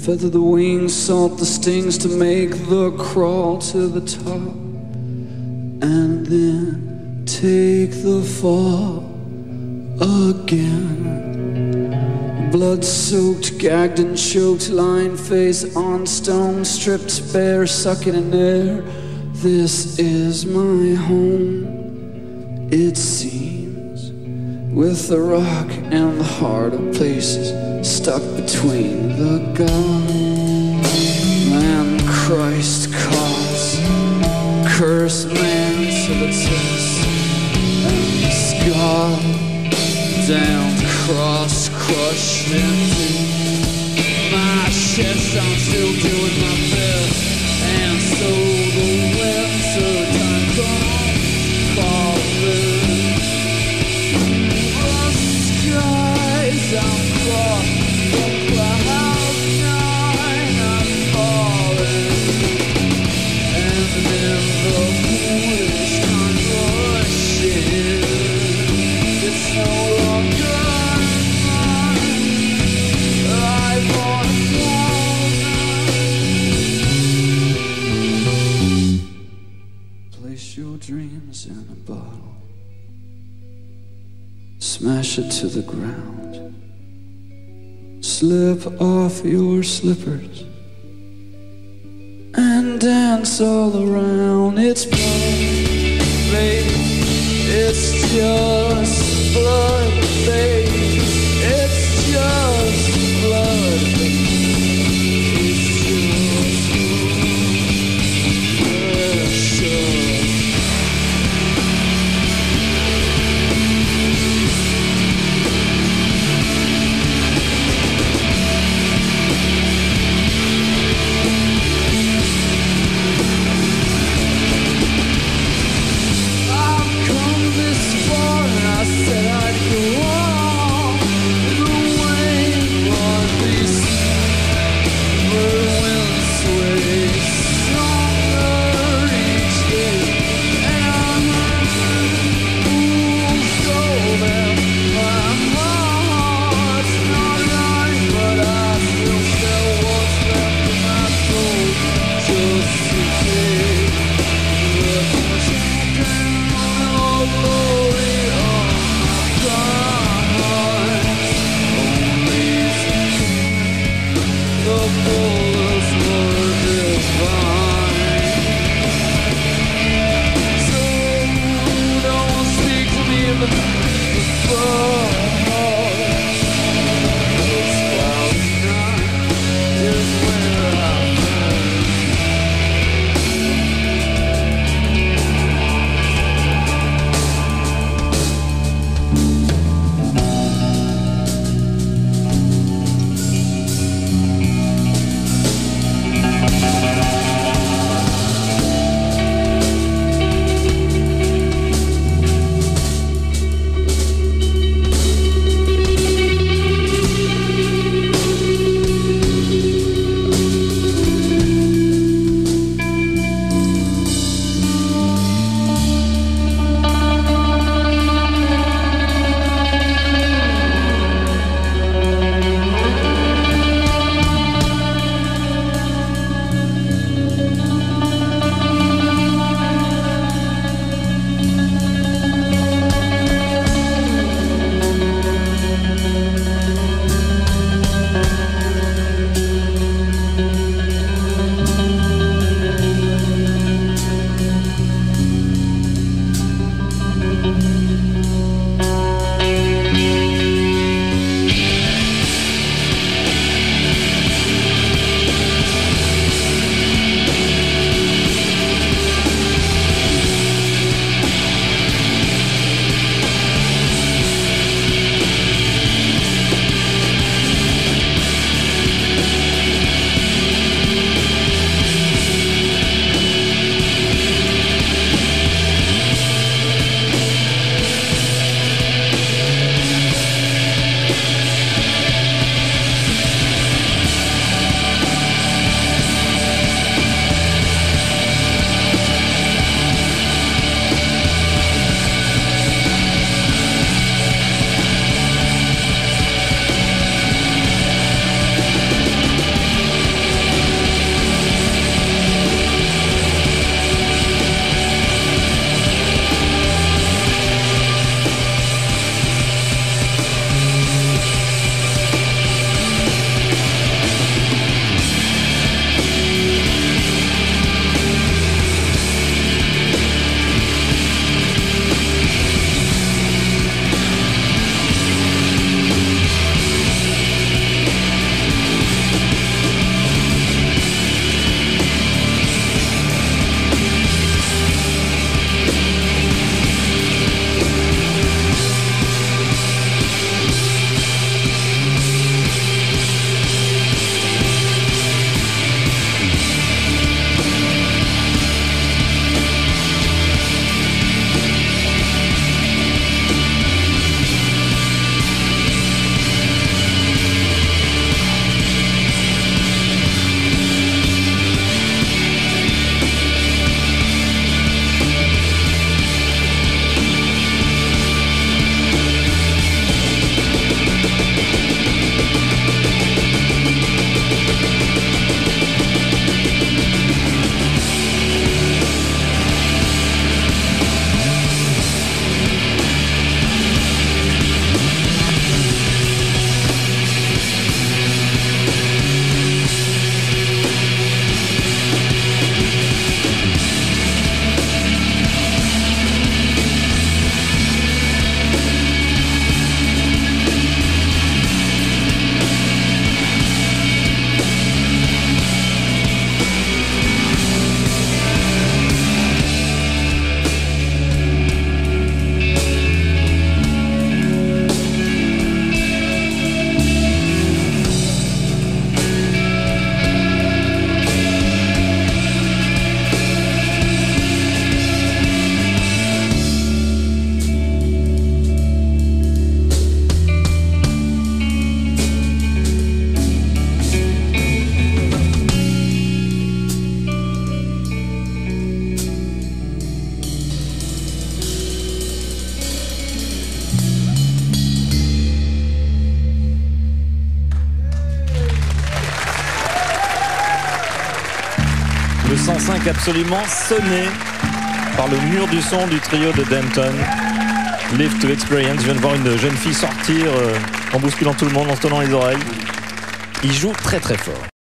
Feather the wings, salt the stings to make the crawl to the top, and then take the fall again. Blood-soaked, gagged and choked, lying face on stone, stripped bare, sucking in air. This is my home, it seems, with the rock and the heart of places stuck between the God and Christ cause. Curse man to the test, and scar down cross, crushed into my chest. I'm still doing my best, and so the winter time comes falling. The skies I'm caught, the clouds nine I'm falling, and then the foolish conversion, it's no longer your dreams in a bottle, smash it to the ground, slip off your slippers and dance all around. It's blood, baby, it's just blood, baby, it's just blood, baby. I've come this far. Le 105 absolument sonné par le mur du son du trio de Denton. Live to Experience. Je viens de voir une jeune fille sortir en bousculant tout le monde, en se tenant les oreilles. Il joue très très fort.